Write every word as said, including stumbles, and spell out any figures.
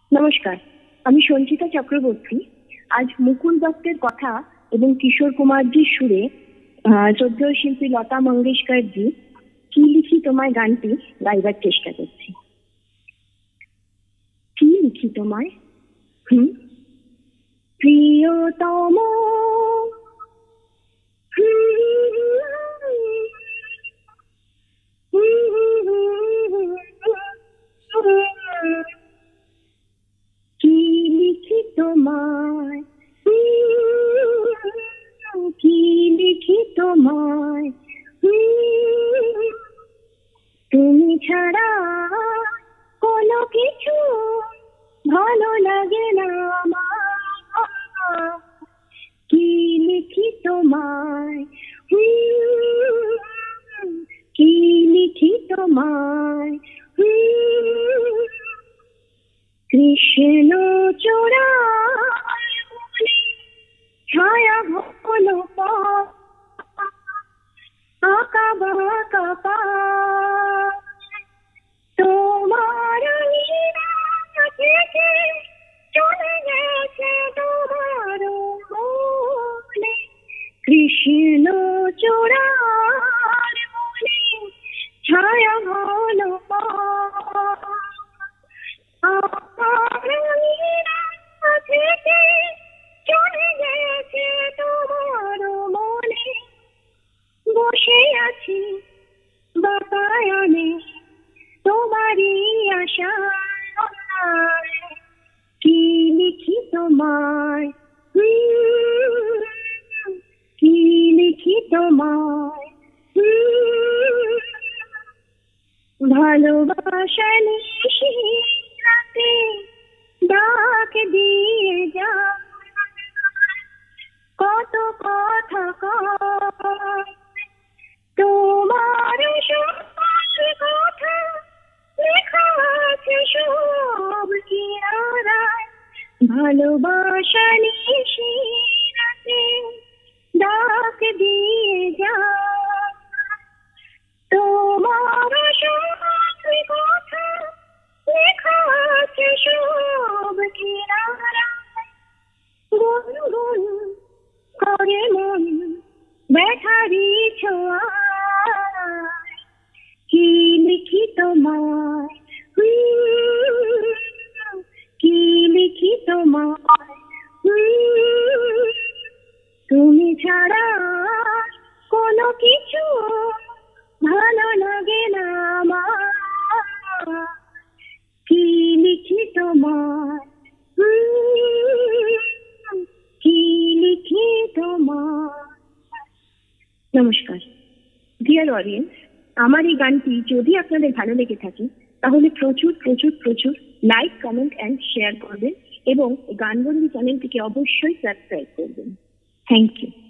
নমস্কার, আমি সঞ্চিতা চক্রবর্তী। আজ মুকুল দত্তের কথা এবং কিশোর কুমারজির সুরে শ্রদ্ধেয় শিল্পী লতা মঙ্গেশকরজি কি লিখি তোমায় গানটি গাইবার চেষ্টা করছি। কি লিখি তোমায়? হুম প্রিয়তম, কি লিখি তোমায়, কি লিখি তোমায়, তুমি ছাড়া কোনো কিছু ভালো লাগে না আমার। কি লিখি তোমায়, কি লিখি তোমায়, কৃষ্ণ চোরা ছায়া হলো আঁকা বাঁকা পা, তোমার থেকে চলে গেছে তোমার মনে, কৃষ্ণ চোরার মনে ছায়া হলো পা, থেকে চলে গেছে তোমার মনে, বসে আছি বাতায়নে তোমারই আশায়। কি লিখি তোমায়, কি লিখি তোমায়, ভালোবাসা নিশিরাতে ডাক দিয়ে যা, কত কথা কয় তোমার কথা লেখা আছে সব কিনারায়। ভালোবাসা নিশিরাতে ডাক দিয়ে যা, তোমার কথা লেখা আছে সব কিনারায়। গুনগুন করে মন ব্যথারি ছোঁয়ায়, কি লিখি তোমায়, কি লিখি তোমায়, তুমি ছাড়া কোনো কিছু ভালো লাগে না আমার। কি লিখি তোমায়, কি লিখি তোমায়। নমস্কার ডিয়ার অডিয়েন্স, আমার এই গানটি যদি আপনাদের ভালো লেগে থাকে তাহলে প্রচুর প্রচুর প্রচুর লাইক, কমেন্ট অ্যান্ড শেয়ার করবেন এবং গানবন্দি চ্যানেলটিকে অবশ্যই সাবস্ক্রাইব করবেন। Thank you.